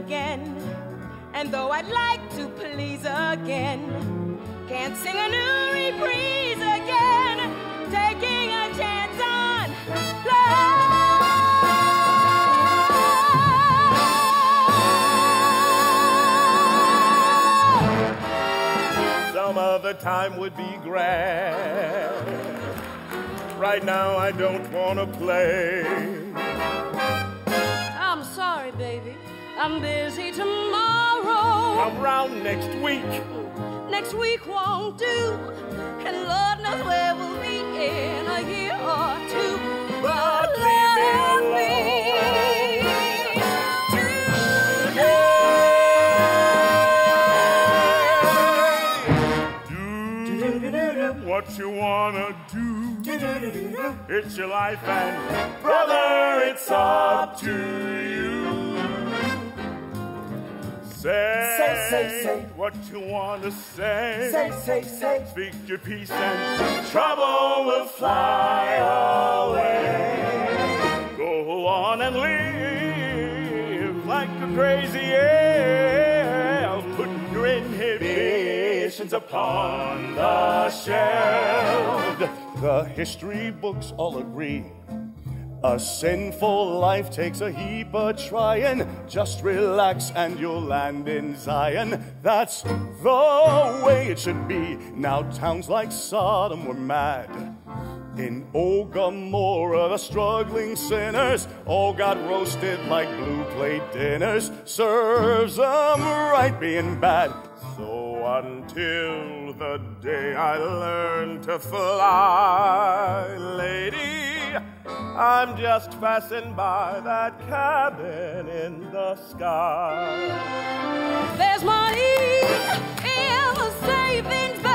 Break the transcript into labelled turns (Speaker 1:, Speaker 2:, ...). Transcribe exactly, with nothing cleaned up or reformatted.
Speaker 1: again. And though I'd like to please again, can't sing a new reprise again, taking a chance on love.
Speaker 2: Some other time would be grand. Right now I don't want to play.
Speaker 1: I'm sorry, baby. I'm busy tomorrow.
Speaker 2: Come round next week.
Speaker 1: Next week won't do. And Lord knows where we'll be in a year or two. But let me
Speaker 2: do what you wanna do. It's your life and brother, it's up to you. Say,
Speaker 3: say, say, say
Speaker 2: what you want to say.
Speaker 3: Say, say, say.
Speaker 2: Speak your peace and trouble will fly away. Go on and live like a crazy elf. Put your inhibitions upon the shelf. The history books all agree. A sinful life takes a heap of trying. Just relax and you'll land in Zion. That's the way it should be. Now towns like Sodom were mad. In old Gomorrah, the struggling sinners all got roasted like blue plate dinners. Serves them right being bad. So until the day I learn to fly, lady, I'm just passing by that cabin in the sky.
Speaker 1: There's money in the savings bank.